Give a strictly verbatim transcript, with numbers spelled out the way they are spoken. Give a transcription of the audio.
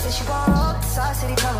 Said she want all the sauce, city come